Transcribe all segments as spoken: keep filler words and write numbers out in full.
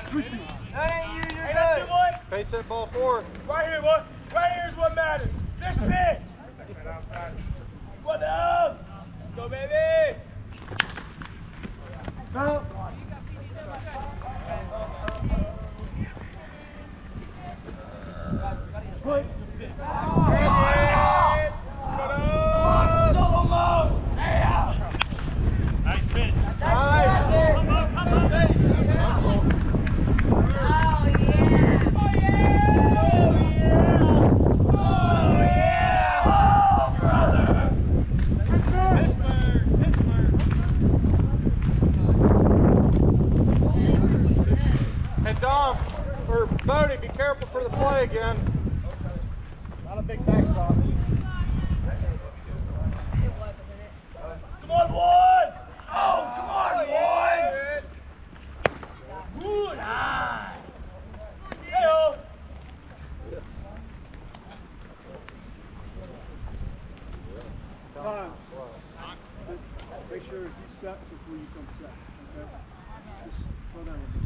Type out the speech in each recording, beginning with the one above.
That ain't you, you're hey, good. That's your boy. Pace that ball forward. Right here, boy. Right here is what matters. This pitch. What up? Let's go, baby. Go. Put. Nice pitch. Nice. Come on, come on. Bodie, be careful for the play again. Not a big backstop. Come on, boy! Oh, come on, boy! Good eye! Hey-o! Come on. Make sure he's set before you come set. Okay? Just slow down a bit.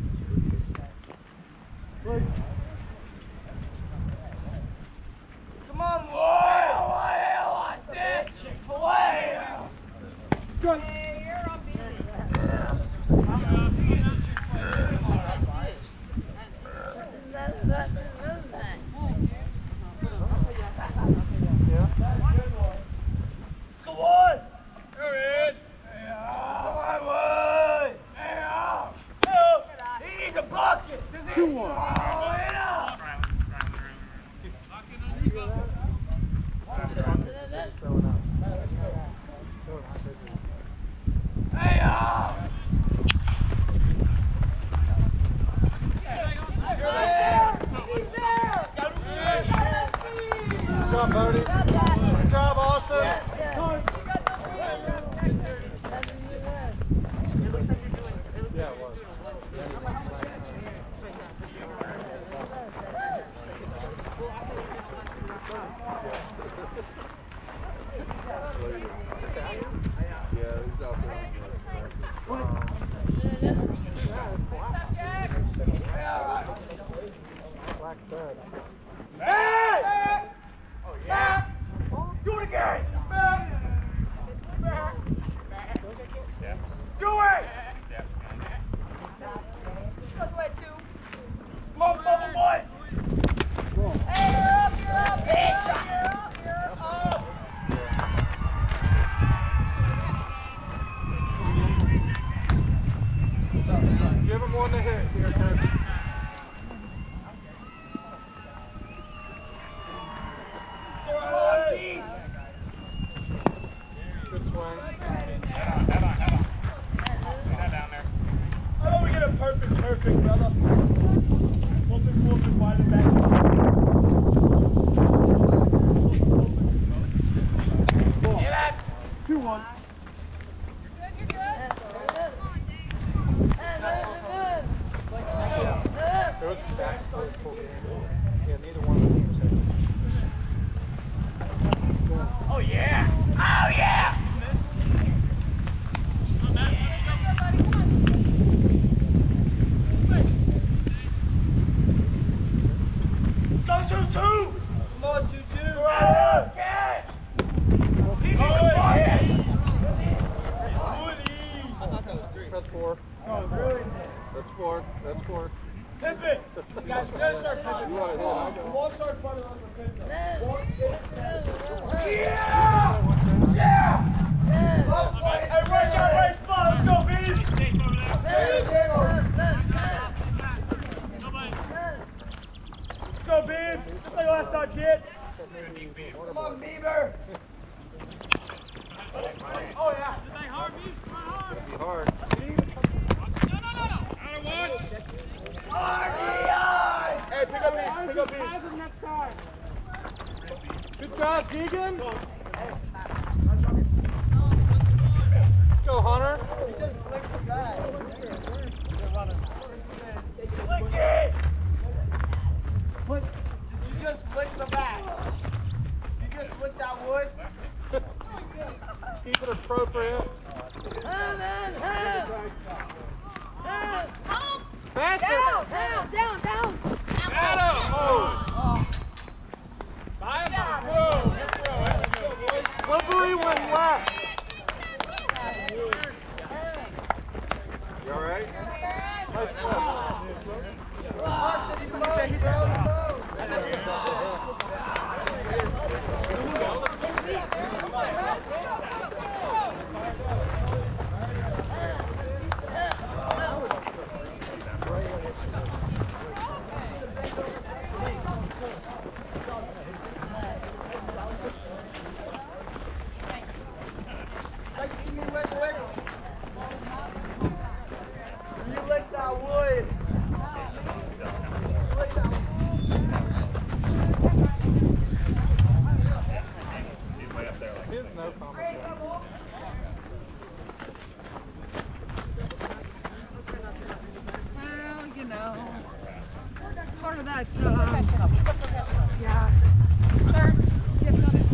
Come on, boy! I lost it! Chick-fil-A! Good. Hey, you're up Come on! You're in! Come on, boy! He needs a bucket! two one. Hey, uh. Good job, Bodie. Good job, Austin. Yeah, it was. Yeah, he's out there. Black thread. Hey! Oh, yeah. Do it again! Back! Back! Do it! That's way two. Come on, bubble boy! Hey, you're up, you're up! Bitch! You're up, you're up! Give him one to hit here, coach. Good swing. Head on, head on, head on. Lay that down there. How about we get a perfect, perfect, brother? Perfect, perfect, wide and back. Get back. two one. You're good, you're good. There was a back full game. Yeah, neither one of them was hit. Oh, yeah. Oh, yeah. Go two two. Come on, two two. Right. Okay. Keep it quiet. That's four. Oh, really? That's four. That's four. Pip it. Guys, we're going to start pipping. You want it, so Walk start front of us with pip it. Walk, yeah! Yeah! Oh, hey, right down, right spot. Let's go, Beebs. Let's go, Beebs. Just like last time, kid. Come on, Bieber. Oh, yeah. Is that hard, Beebs? Come on, hard. It'll be hard. No, no, no, no. Out of one. Hey, pick up Beebs. Pick up Beebs. Next time. Good job, Deegan. Go, Hunter. He just flicked the guy. Flick it. Flick. Did you just flick the back? You just flicked that wood? Keep it appropriate. Help! Help! Help! Faster! Down, down, down, down. Adam! Oh! Bye, bro! Slippery one left. You alright? Nice Well, you know, part of that, um, yeah. Sir, you have got it.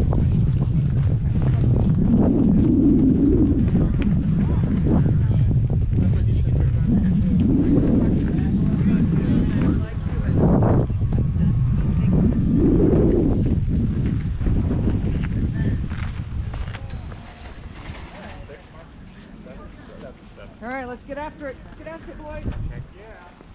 All right, let's get after it. Let's get after it, boys. Heck yeah.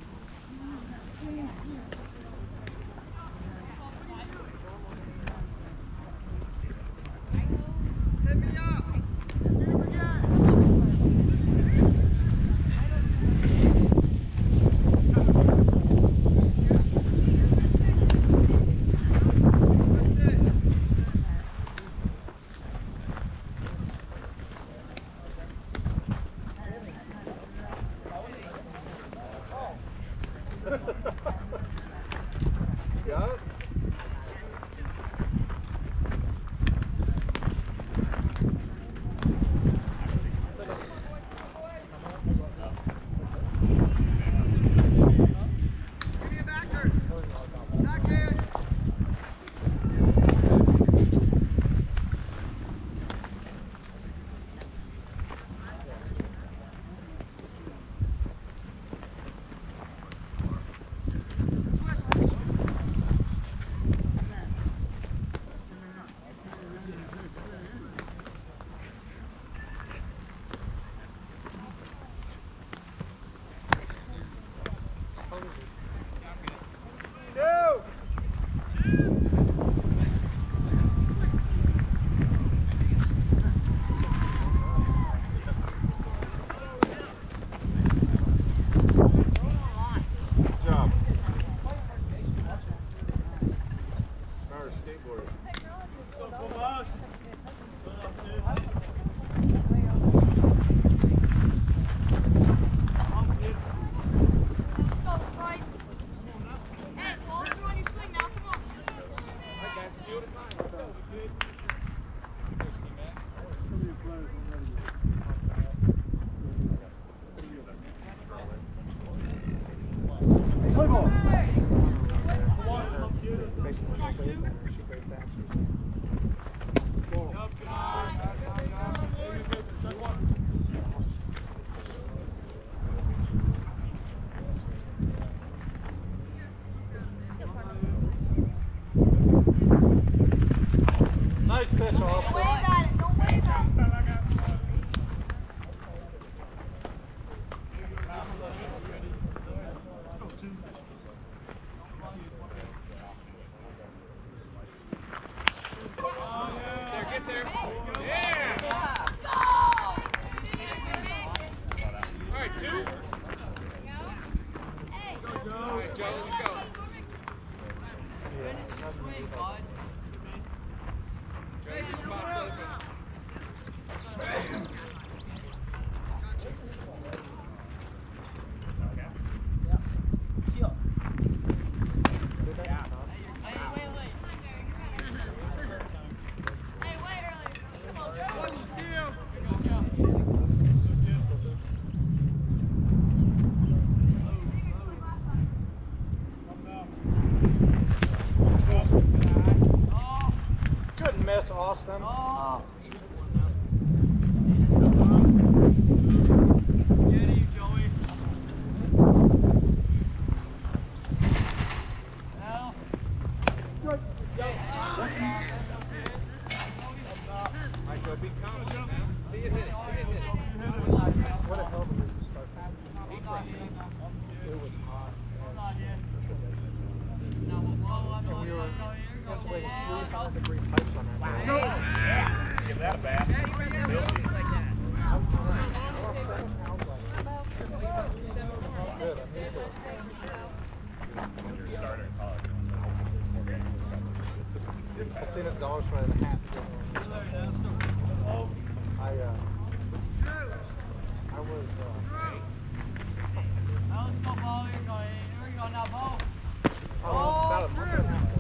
Got it? Nice pitch, Austin. Don't worry about it. Don't worry about it. Get there, get there. Yeah! All right, two. All right, Joe, let's go. Joe, your spot's open. Good miss, Austin. Oh. Scared of you, Joey. I've seen his dollar sign and a hat. I, uh, I was, uh, That was football. You're going. Where you going now, Bo? I was about a month and a half ago.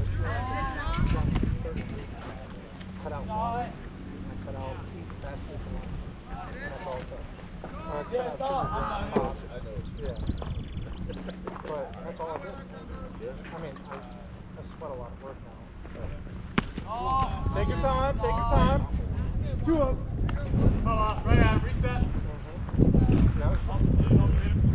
Cut out Got water. it. I cut out fast food for lunch. And that's all it took. Or I cut Yeah, out it's all. sugar I'm and not pop. Yeah. But that's all I did. I mean, I, I sweat a lot at work now. Oh, Take your time, take your time. Two up. Come on, right on, reset. Mm-hmm. No, it's Oh, you don't need it.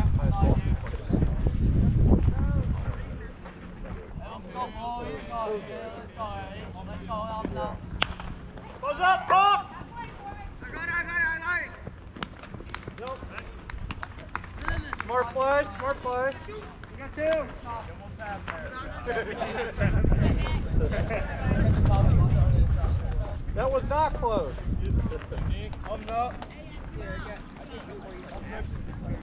let's go, Bo. Let's go. Yeah, let's go. Let's go. Up, up. Close up, Pop! Smart play, smart play. That was not close. I'm not.